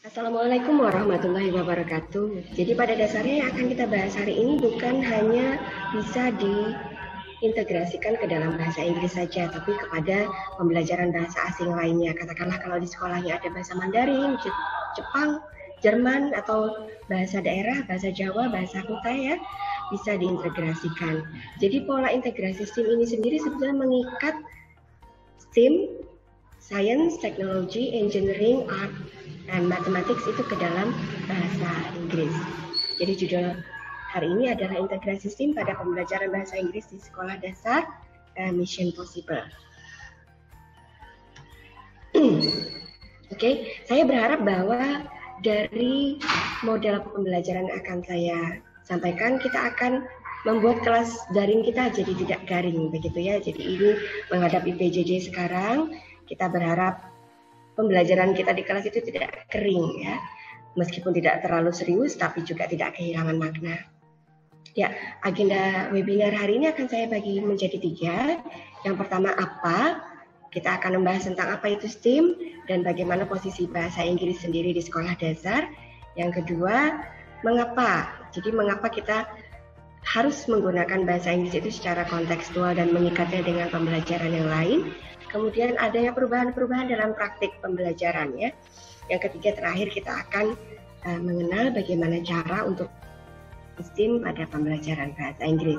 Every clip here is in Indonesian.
Assalamualaikum warahmatullahi wabarakatuh. Jadi pada dasarnya yang akan kita bahas hari ini bukan hanya bisa diintegrasikan ke dalam bahasa Inggris saja, tapi kepada pembelajaran bahasa asing lainnya. Katakanlah kalau di sekolahnya ada bahasa Mandarin, Jepang, Jerman, atau bahasa daerah, bahasa Jawa, bahasa Kuta ya, bisa diintegrasikan. Jadi pola integrasi STEM ini sendiri sebetulnya mengikat STEM, Science, Technology, Engineering, Art, dan Mathematics itu ke dalam bahasa Inggris. Jadi judul hari ini adalah integrasi STEM pada pembelajaran bahasa Inggris di sekolah dasar Mission Possible. Oke, saya berharap bahwa dari model pembelajaran yang akan saya sampaikan, kita akan membuat kelas daring kita jadi tidak garing, begitu ya. Jadi ini menghadapi PJJ sekarang, kita berharap pembelajaran kita di kelas itu tidak kering ya, meskipun tidak terlalu serius tapi juga tidak kehilangan makna. Ya, agenda webinar hari ini akan saya bagi menjadi 3. Yang pertama apa? Kita akan membahas tentang apa itu STEM dan bagaimana posisi bahasa Inggris sendiri di sekolah dasar. Yang kedua, mengapa? Jadi mengapa kita harus menggunakan bahasa Inggris itu secara kontekstual dan mengikatnya dengan pembelajaran yang lain. Kemudian adanya perubahan-perubahan dalam praktik pembelajaran ya. Yang ketiga terakhir kita akan mengenal bagaimana cara untuk STEM pada pembelajaran bahasa Inggris.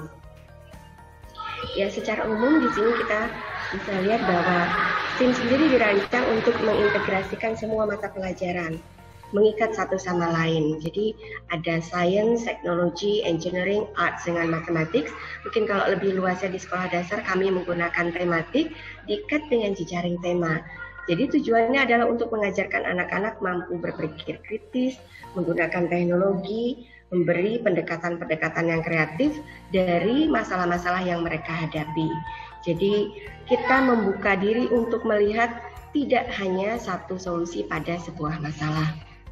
Ya, secara umum di sini kita bisa lihat bahwa STEM sendiri dirancang untuk mengintegrasikan semua mata pelajaran, mengikat satu sama lain. Jadi ada science, technology, engineering, arts dengan mathematics. Mungkin kalau lebih luasnya di sekolah dasar kami menggunakan tematik diikat dengan jejaring tema. Jadi tujuannya adalah untuk mengajarkan anak-anak mampu berpikir kritis, menggunakan teknologi, memberi pendekatan-pendekatan yang kreatif dari masalah-masalah yang mereka hadapi. Jadi kita membuka diri untuk melihat tidak hanya satu solusi pada sebuah masalah.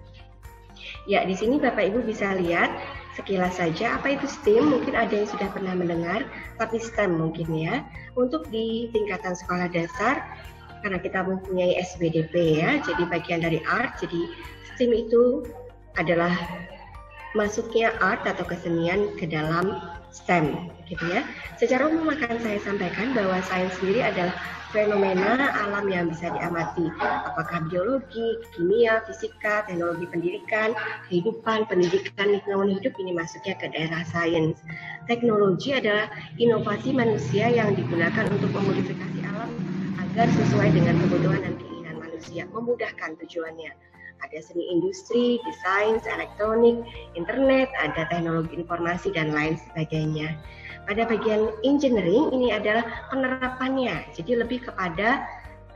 Ya, di sini Bapak Ibu bisa lihat sekilas saja apa itu STEM, mungkin ada yang sudah pernah mendengar, tapi STEM mungkin ya. Untuk di tingkatan sekolah dasar, karena kita mempunyai SBDP ya, jadi bagian dari art, jadi STEM itu adalah masuknya art atau kesenian ke dalam STEM, gitu ya. Secara umum akan saya sampaikan bahwa sains sendiri adalah fenomena alam yang bisa diamati, apakah biologi, kimia, fisika, teknologi pendidikan, kehidupan, pendidikan, lingkungan hidup, ini masuknya ke daerah sains. Teknologi adalah inovasi manusia yang digunakan untuk memodifikasi alam agar sesuai dengan kebutuhan dan keinginan manusia, memudahkan tujuannya. Ada seni industri, desain, elektronik, internet, ada teknologi informasi, dan lain sebagainya. Pada bagian engineering ini adalah penerapannya, jadi lebih kepada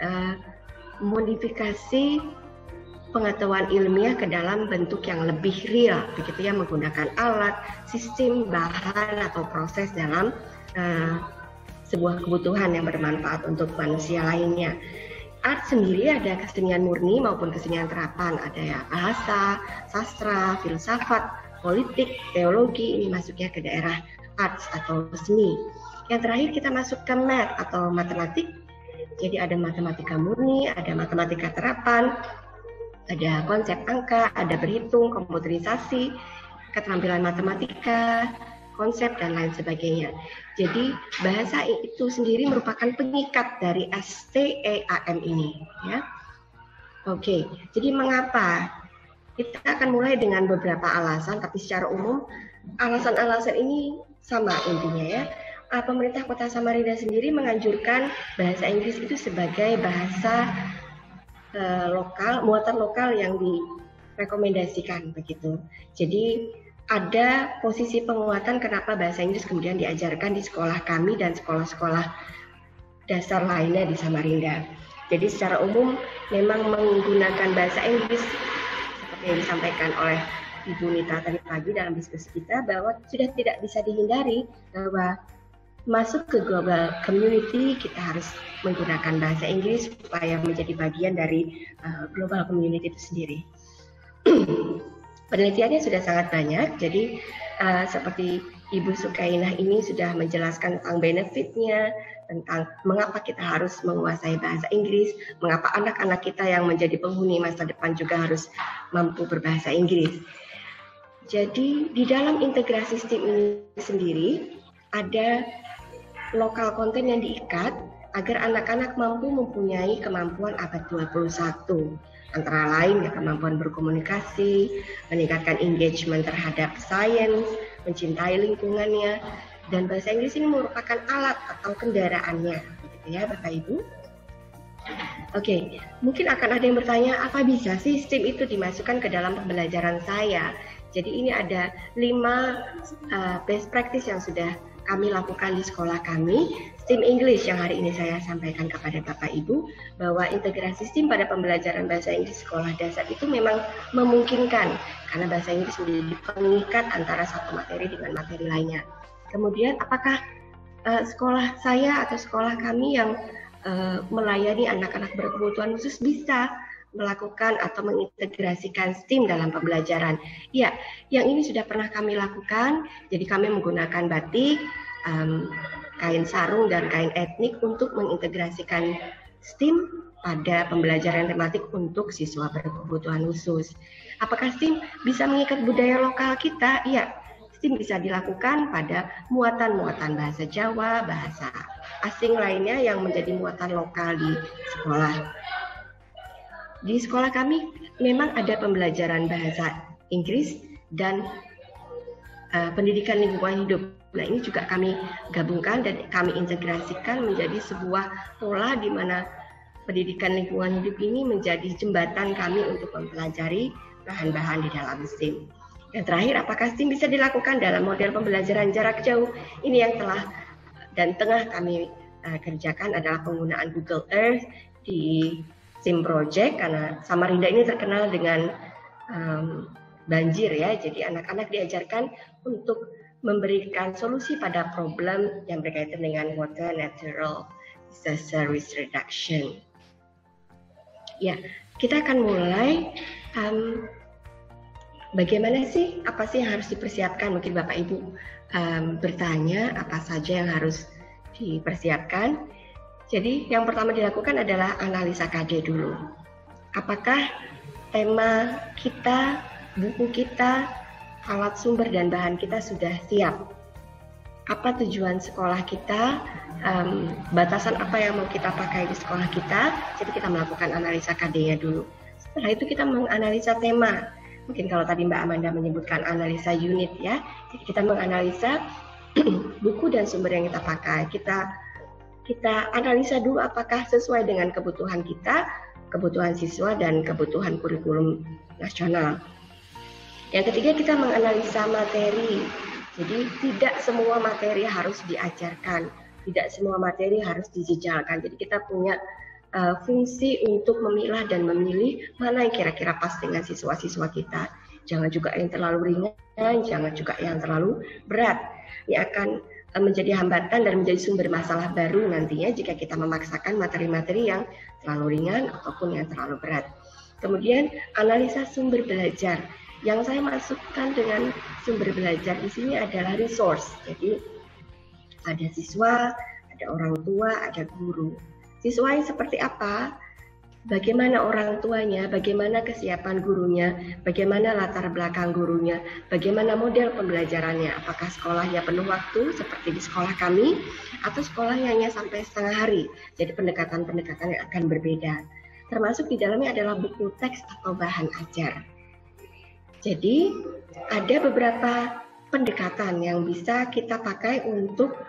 modifikasi pengetahuan ilmiah ke dalam bentuk yang lebih real, begitu ya, menggunakan alat, sistem, bahan, atau proses dalam sebuah kebutuhan yang bermanfaat untuk manusia lainnya. Art sendiri ada kesenian murni maupun kesenian terapan, ada ya bahasa, sastra, filsafat, politik, teologi, ini masuknya ke daerah arts atau seni. Yang terakhir kita masuk ke math atau matematik, jadi ada matematika murni, ada matematika terapan, ada konsep angka, ada berhitung, komputerisasi, keterampilan matematika, konsep, dan lain sebagainya. Jadi bahasa itu sendiri merupakan pengikat dari STEAM ini ya. Oke, jadi mengapa? Kita akan mulai dengan beberapa alasan, tapi secara umum alasan-alasan ini sama intinya ya. Pemerintah Kota Samarinda sendiri menganjurkan bahasa Inggris itu sebagai bahasa lokal, muatan lokal yang direkomendasikan begitu. Jadi ada posisi penguatan kenapa bahasa Inggris kemudian diajarkan di sekolah kami dan sekolah-sekolah dasar lainnya di Samarinda. Jadi secara umum memang menggunakan bahasa Inggris seperti yang disampaikan oleh Ibu Nita tadi pagi dalam diskusi kita, bahwa sudah tidak bisa dihindari bahwa masuk ke global community kita harus menggunakan bahasa Inggris supaya menjadi bagian dari global community itu sendiri. Penelitiannya sudah sangat banyak, jadi seperti Ibu Sukainah ini sudah menjelaskan tentang benefitnya, tentang mengapa kita harus menguasai bahasa Inggris, mengapa anak-anak kita yang menjadi penghuni masa depan juga harus mampu berbahasa Inggris. Jadi di dalam integrasi STEAM ini sendiri ada lokal konten yang diikat agar anak-anak mampu mempunyai kemampuan abad 21. Antara lain ya, kemampuan berkomunikasi, meningkatkan engagement terhadap sains, mencintai lingkungannya, dan bahasa Inggris ini merupakan alat atau kendaraannya, gitu ya Bapak Ibu. Oke, mungkin akan ada yang bertanya, apa bisa sih STEAM itu dimasukkan ke dalam pembelajaran saya? Jadi ini ada 5 best practice yang sudah kami lakukan di sekolah kami, STEAM English yang hari ini saya sampaikan kepada Bapak Ibu, bahwa integrasi STEAM pada pembelajaran bahasa Inggris sekolah dasar itu memang memungkinkan, karena bahasa Inggris menjadi pengikat antara satu materi dengan materi lainnya. Kemudian apakah sekolah saya atau sekolah kami yang melayani anak-anak berkebutuhan khusus bisa melakukan atau mengintegrasikan STEAM dalam pembelajaran? Ya, yang ini sudah pernah kami lakukan. Jadi kami menggunakan batik, kain sarung dan kain etnik untuk mengintegrasikan STEAM pada pembelajaran tematik untuk siswa berkebutuhan khusus. Apakah STEAM bisa mengikat budaya lokal kita? Iya, STEAM bisa dilakukan pada muatan-muatan bahasa Jawa, bahasa asing lainnya yang menjadi muatan lokal di sekolah. Di sekolah kami memang ada pembelajaran bahasa Inggris dan pendidikan lingkungan hidup. Nah, ini juga kami gabungkan dan kami integrasikan menjadi sebuah pola di mana pendidikan lingkungan hidup ini menjadi jembatan kami untuk mempelajari bahan-bahan di dalam STEAM. Yang terakhir, apakah STEAM bisa dilakukan dalam model pembelajaran jarak jauh? Ini yang telah dan tengah kami kerjakan adalah penggunaan Google Earth di STEAM Project, karena Samarinda ini terkenal dengan banjir ya, jadi anak-anak diajarkan untuk memberikan solusi pada problem yang berkaitan dengan water natural disaster risk reduction. Ya, kita akan mulai. Bagaimana sih, apa sih yang harus dipersiapkan? Mungkin Bapak Ibu bertanya apa saja yang harus dipersiapkan. Jadi yang pertama dilakukan adalah analisa KD dulu. Apakah tema kita, buku kita, alat sumber dan bahan kita sudah siap? Apa tujuan sekolah kita, batasan apa yang mau kita pakai di sekolah kita? Jadi kita melakukan analisa KD-nya dulu. Setelah itu kita menganalisa tema. Mungkin kalau tadi Mbak Amanda menyebutkan analisa unit ya, jadi kita menganalisa buku dan sumber yang kita pakai. Kita analisa dulu apakah sesuai dengan kebutuhan kita, kebutuhan siswa, dan kebutuhan kurikulum nasional. Yang ketiga, kita menganalisa materi. Jadi tidak semua materi harus diajarkan, tidak semua materi harus dijejalkan. Jadi kita punya fungsi untuk memilah dan memilih mana yang kira-kira pas dengan siswa-siswa kita. Jangan juga yang terlalu ringan, jangan juga yang terlalu berat. Ini akan menjadi hambatan dan menjadi sumber masalah baru nantinya jika kita memaksakan materi-materi yang terlalu ringan ataupun yang terlalu berat. Kemudian analisa sumber belajar. Yang saya masukkan dengan sumber belajar di sini adalah resource. Jadi ada siswa, ada orang tua, ada guru. Siswanya seperti apa? Bagaimana orang tuanya, bagaimana kesiapan gurunya, bagaimana latar belakang gurunya, bagaimana model pembelajarannya, apakah sekolahnya penuh waktu seperti di sekolah kami, atau sekolahnya hanya sampai setengah hari, jadi pendekatan-pendekatan yang akan berbeda. Termasuk di dalamnya adalah buku teks atau bahan ajar. Jadi ada beberapa pendekatan yang bisa kita pakai untuk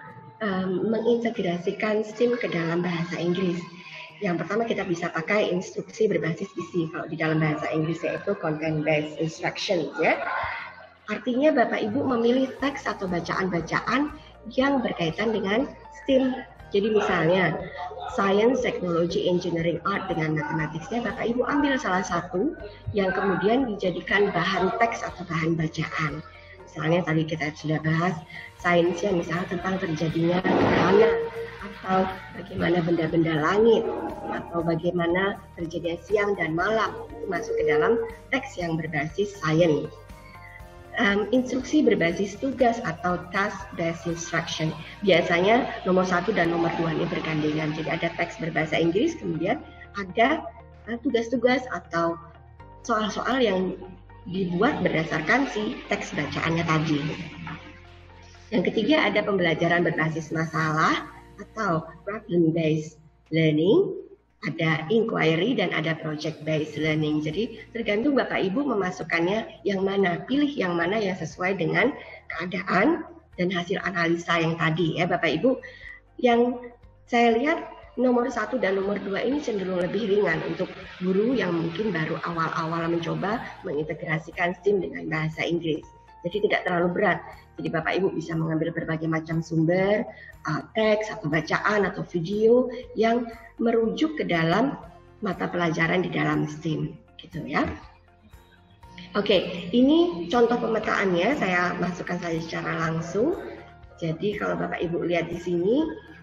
mengintegrasikan STEAM ke dalam bahasa Inggris. Yang pertama kita bisa pakai instruksi berbasis isi, kalau di dalam bahasa Inggris yaitu content based instructions ya. Artinya Bapak Ibu memilih teks atau bacaan-bacaan yang berkaitan dengan STEAM. Jadi misalnya Science, Technology, Engineering, Art dengan matematiknya, Bapak Ibu ambil salah satu yang kemudian dijadikan bahan teks atau bahan bacaan. Misalnya tadi kita sudah bahas sainsnya misalnya tentang terjadinya gerhana, atau bagaimana benda-benda langit, atau bagaimana terjadinya siang dan malam, itu masuk ke dalam teks yang berbasis sains. instruksi berbasis tugas atau task-based instruction. Biasanya nomor 1 dan nomor 2 ini bergandengan. Jadi ada teks berbahasa Inggris, kemudian ada tugas-tugas atau soal-soal yang dibuat berdasarkan si teks bacaannya tadi. Yang ketiga ada pembelajaran berbasis masalah atau problem-based learning. Ada inquiry dan ada project-based learning. Jadi tergantung Bapak Ibu memasukkannya yang mana, pilih yang mana yang sesuai dengan keadaan dan hasil analisa yang tadi ya Bapak Ibu. Yang saya lihat nomor 1 dan nomor 2 ini cenderung lebih ringan untuk guru yang mungkin baru awal-awal mencoba mengintegrasikan STEAM dengan bahasa Inggris. Jadi tidak terlalu berat. Jadi Bapak Ibu bisa mengambil berbagai macam sumber, teks atau bacaan atau video yang merujuk ke dalam mata pelajaran di dalam STEAM, gitu ya. Oke, ini contoh pemetaannya, saya masukkan saja secara langsung. Jadi kalau Bapak Ibu lihat di sini,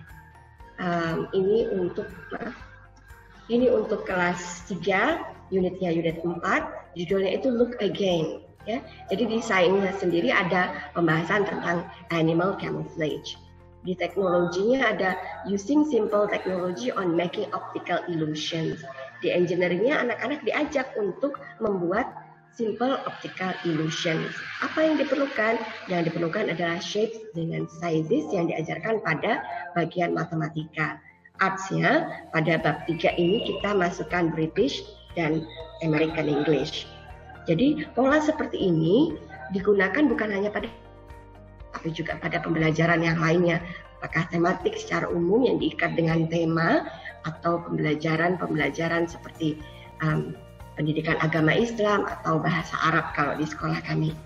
ini untuk kelas 3, unitnya unit 4, judulnya itu Look Again. Ya, jadi di sains sendiri ada pembahasan tentang animal camouflage. Di teknologinya ada using simple technology on making optical illusions. Di engineeringnya anak-anak diajak untuk membuat simple optical illusions. Apa yang diperlukan? Yang diperlukan adalah shapes dengan sizes yang diajarkan pada bagian matematika. Arts-nya pada bab 3 ini kita masukkan British dan American English. Jadi pola seperti ini digunakan bukan hanya pada tapi juga pada pembelajaran yang lainnya. Apakah tematik secara umum yang diikat dengan tema atau pembelajaran seperti pendidikan agama Islam atau bahasa Arab kalau di sekolah kami.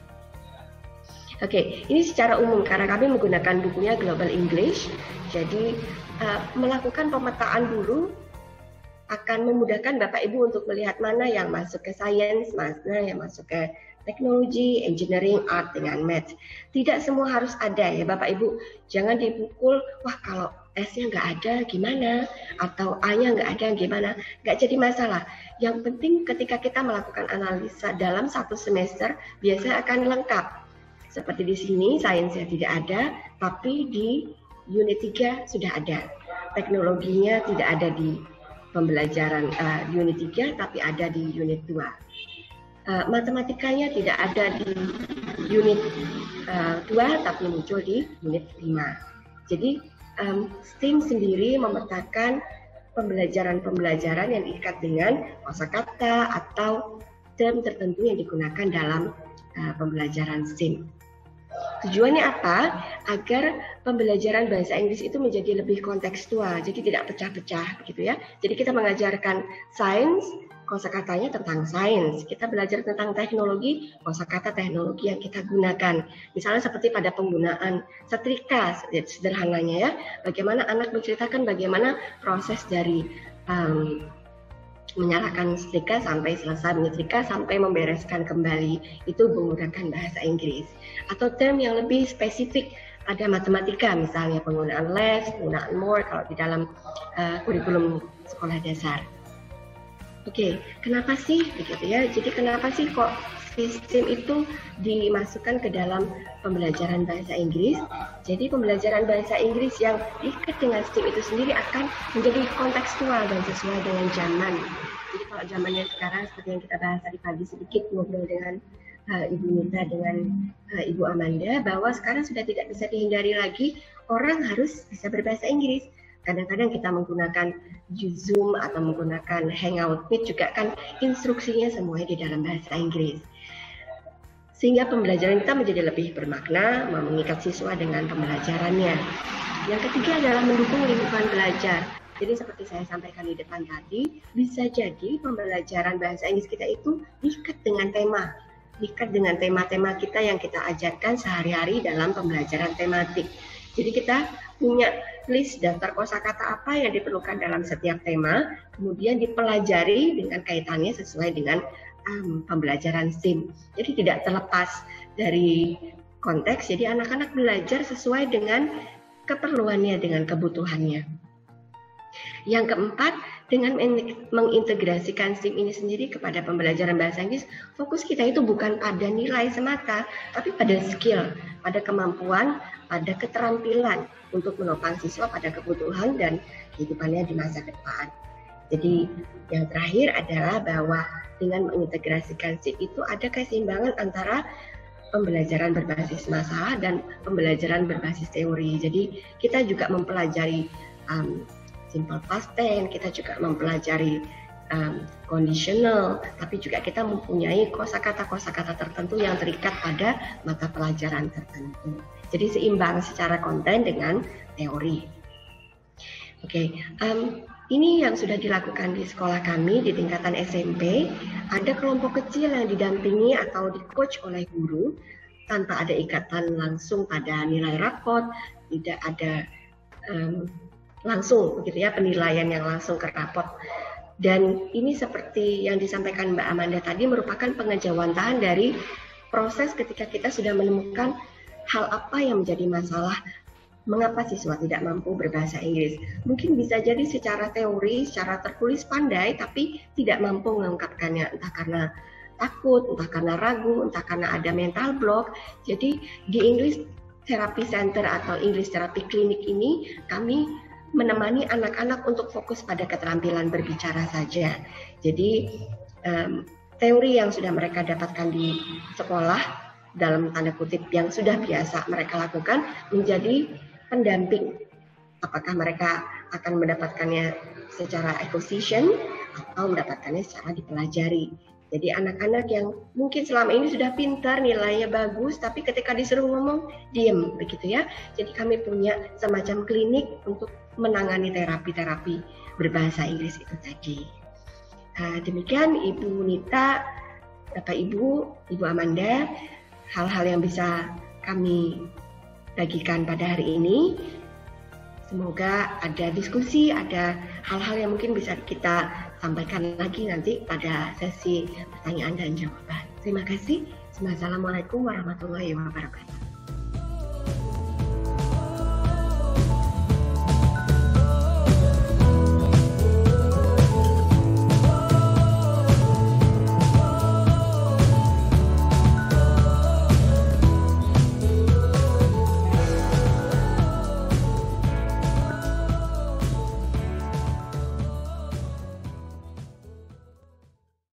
Oke, ini secara umum karena kami menggunakan bukunya Global English. Jadi melakukan pemetaan dulu akan memudahkan Bapak Ibu untuk melihat mana yang masuk ke sains, mana yang masuk ke teknologi, engineering, art dengan math. Tidak semua harus ada ya Bapak Ibu. Jangan dipukul, wah kalau S-nya nggak ada gimana, atau A-nya nggak ada gimana. Nggak jadi masalah. Yang penting ketika kita melakukan analisa dalam satu semester, biasanya akan lengkap. Seperti di sini, sainsnya tidak ada, tapi di unit 3 sudah ada. Teknologinya tidak ada di pembelajaran unit 3 tapi ada di unit 2. Matematikanya tidak ada di unit 2 tapi muncul di unit 5. Jadi STEAM sendiri memetakan pembelajaran yang diikat dengan kosakata atau term tertentu yang digunakan dalam pembelajaran STEAM. Tujuannya apa? Agar pembelajaran bahasa Inggris itu menjadi lebih kontekstual, jadi tidak pecah-pecah, begitu ya. Jadi kita mengajarkan sains, kosakatanya tentang sains. Kita belajar tentang teknologi, kosakata teknologi yang kita gunakan. Misalnya seperti pada penggunaan setrika, sederhananya ya. Bagaimana anak menceritakan bagaimana proses dari menyalakan setrika sampai selesai menyetrika sampai membereskan kembali, itu menggunakan bahasa Inggris. Atau term yang lebih spesifik, ada matematika misalnya penggunaan less, penggunaan more kalau di dalam kurikulum sekolah dasar. Oke, kenapa sih begitu ya? Jadi kenapa sih kok sistem itu dimasukkan ke dalam pembelajaran bahasa Inggris? Jadi pembelajaran bahasa Inggris yang diikat dengan STEAM itu sendiri akan menjadi kontekstual dan sesuai dengan zaman. Jadi kalau zamannya sekarang seperti yang kita bahas tadi pagi sedikit ngobrol dengan Ibu Nita dengan Ibu Amanda, bahwa sekarang sudah tidak bisa dihindari lagi orang harus bisa berbahasa Inggris. Kadang-kadang kita menggunakan Zoom atau menggunakan Hangout Meet juga kan instruksinya semuanya di dalam bahasa Inggris. Sehingga pembelajaran kita menjadi lebih bermakna, mengikat siswa dengan pembelajarannya. Yang ketiga adalah mendukung lingkungan belajar. Jadi seperti saya sampaikan di depan tadi, bisa jadi pembelajaran bahasa Inggris kita itu diikat dengan tema. Diikat dengan tema-tema kita yang kita ajarkan sehari-hari dalam pembelajaran tematik. Jadi kita punya list daftar kosakata apa yang diperlukan dalam setiap tema, kemudian dipelajari dengan kaitannya sesuai dengan pembelajaran STEAM. Jadi tidak terlepas dari konteks, jadi anak-anak belajar sesuai dengan keperluannya, dengan kebutuhannya. Yang keempat, dengan mengintegrasikan STEAM ini sendiri kepada pembelajaran bahasa Inggris, fokus kita itu bukan pada nilai semata, tapi pada skill, pada kemampuan, pada keterampilan untuk menopang siswa pada kebutuhan dan kehidupannya di masa depan. Jadi yang terakhir adalah bahwa dengan mengintegrasikan STEAM itu ada keseimbangan antara pembelajaran berbasis masalah dan pembelajaran berbasis teori. Jadi kita juga mempelajari simple past tense, kita juga mempelajari conditional, tapi juga kita mempunyai kosakata tertentu yang terikat pada mata pelajaran tertentu. Jadi seimbang secara konten dengan teori. Oke, ini yang sudah dilakukan di sekolah kami di tingkatan SMP. Ada kelompok kecil yang didampingi atau di-coach oleh guru tanpa ada ikatan langsung pada nilai rapot, tidak ada langsung begitu ya, penilaian yang langsung ke rapot. Dan ini seperti yang disampaikan Mbak Amanda tadi merupakan pengejawantahan dari proses ketika kita sudah menemukan hal apa yang menjadi masalah mengapa siswa tidak mampu berbahasa Inggris. Mungkin bisa jadi secara teori, secara tertulis pandai, tapi tidak mampu mengungkapkannya, entah karena takut, entah karena ragu, entah karena ada mental block. Jadi di English Therapy Center atau English Therapy Clinic ini kami menemani anak-anak untuk fokus pada keterampilan berbicara saja. Jadi teori yang sudah mereka dapatkan di sekolah dalam tanda kutip yang sudah biasa mereka lakukan menjadi pendamping. Apakah mereka akan mendapatkannya secara acquisition atau mendapatkannya secara dipelajari. Jadi anak-anak yang mungkin selama ini sudah pintar, nilainya bagus, tapi ketika disuruh ngomong, diem begitu ya. Jadi kami punya semacam klinik untuk menangani terapi-terapi berbahasa Inggris itu tadi. Demikian Ibu Nita, Bapak Ibu, Ibu Amanda, hal-hal yang bisa kami bagikan pada hari ini. Semoga ada diskusi, ada hal-hal yang mungkin bisa kita sampaikan lagi nanti pada sesi pertanyaan dan jawaban. Terima kasih. Assalamualaikum warahmatullahi wabarakatuh.